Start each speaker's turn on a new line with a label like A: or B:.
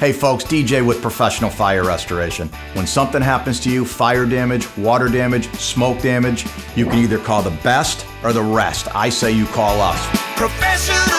A: Hey folks, DJ with Professional Fire Restoration. When something happens to you, fire damage, water damage, smoke damage, you can either call the best or the rest. I say you call us. Professional